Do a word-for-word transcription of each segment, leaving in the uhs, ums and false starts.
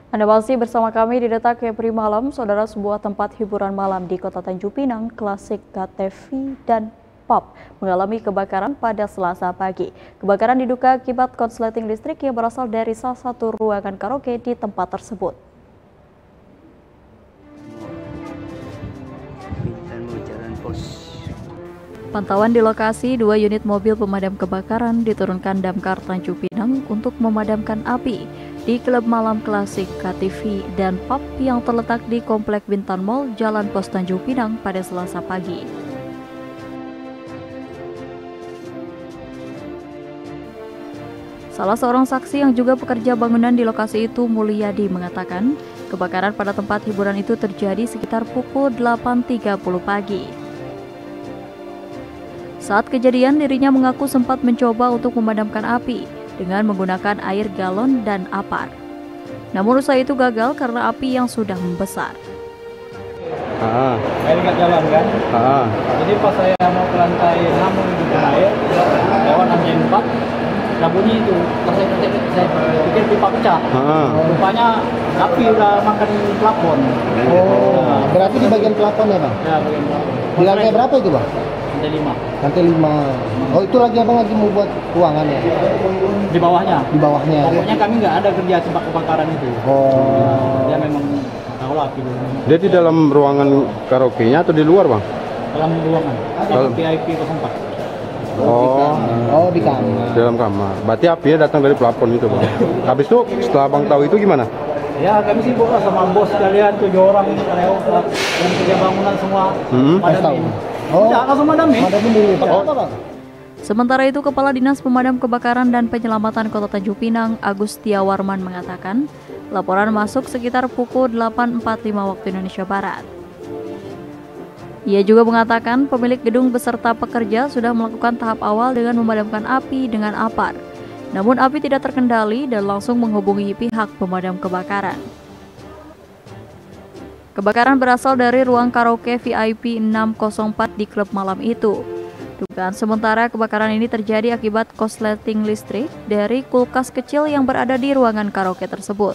Anda masih bersama kami di Detak K P R I Malam, saudara. Sebuah tempat hiburan malam di Kota Tanjung Pinang, klasik, K T V, dan pub mengalami kebakaran pada Selasa pagi. Kebakaran diduga akibat korsleting listrik yang berasal dari salah satu ruangan karaoke di tempat tersebut. Pantauan di lokasi, dua unit mobil pemadam kebakaran diturunkan Damkar Tanjung Pinang untuk memadamkan api di klub malam klasik, K T V, dan pub yang terletak di Komplek Bintan Mall, Jalan Pos Tanjung Pinang pada Selasa pagi. Salah seorang saksi yang juga pekerja bangunan di lokasi itu, Mulyadi, mengatakan kebakaran pada tempat hiburan itu terjadi sekitar pukul delapan tiga puluh pagi. Saat kejadian, dirinya mengaku sempat mencoba untuk memadamkan api dengan menggunakan air galon dan apar. Namun usaha itu gagal karena api yang sudah membesar. Ah. Air nggak jalan kan? Ah. Jadi pas saya mau ke lantai enam menghidupkan air, lewat lantai empat, ada bunyi itu. Pas saya, saya, saya pikir pipa pecah. Ah. Rupanya api udah makan plafon. Oh, nah, berarti di bagian plafon ya, Bang? Ya, bagian plafon. Di lantai berapa itu, Bang? Lantai lima. Lantai lima. Oh, itu lagi Abang lagi mau buat ruangan ya? Di bawahnya. Di bawahnya. Pokoknya kami nggak ada kerja tempat kebakaran itu. Oh. Dia memang tahu lah api dulu. Dia di dalam ruangan karaoke-nya atau di luar, Bang? Dalam ruangan. Dalam V I P nol empat. Oh, Oh, di kamar. di dalam kamar. Berarti apinya datang dari plafon itu, Bang. Habis itu setelah Bang tahu itu gimana? Ya, kami sibuk lah sama bos kalian, tujuh orang karyawan dan kerja bangunan semua. Hmm. Madamin. Oh, Udah, langsung madamin. madamin dulu. Oh. Apa, Bang? Sementara itu, Kepala Dinas Pemadam Kebakaran dan Penyelamatan Kota Tanjung Pinang, Agus Tiawarman, mengatakan laporan masuk sekitar pukul delapan empat puluh lima waktu Indonesia Barat. Ia juga mengatakan pemilik gedung beserta pekerja sudah melakukan tahap awal dengan memadamkan api dengan apar. Namun api tidak terkendali dan langsung menghubungi pihak pemadam kebakaran. Kebakaran berasal dari ruang karaoke V I P enam nol empat di klub malam itu. Dugaan sementara kebakaran ini terjadi akibat korsleting listrik dari kulkas kecil yang berada di ruangan karaoke tersebut.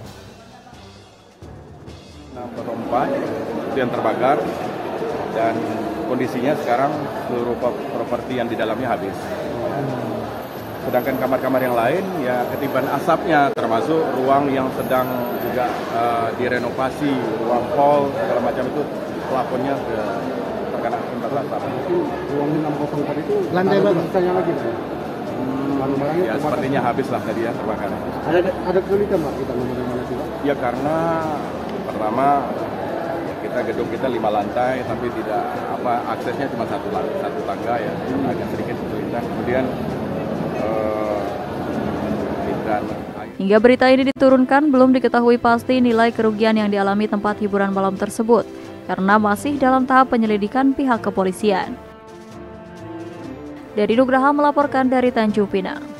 enam nol empat itu yang terbakar dan kondisinya sekarang seluruh properti yang di dalamnya habis. Sedangkan kamar-kamar yang lain ya ketiban asapnya, termasuk ruang yang sedang juga uh, direnovasi, ruang hall segala macam itu plafonnya sudah terkena imbas asap. Ruang enam nol empat itu lantai berapa? Lagi. Hmm, ya sepertinya habis lah tadi ya terbakar. Ada ada kesulitan, Pak, kita memadamkan itu, Pak? Ya karena pertama kita gedung kita lima lantai tapi tidak apa aksesnya cuma satu satu tangga ya, agak sedikit kesulitan. Kemudian Hingga berita ini diturunkan, belum diketahui pasti nilai kerugian yang dialami tempat hiburan malam tersebut, karena masih dalam tahap penyelidikan pihak kepolisian. Dari Nugraha melaporkan dari Tanjung Pinang.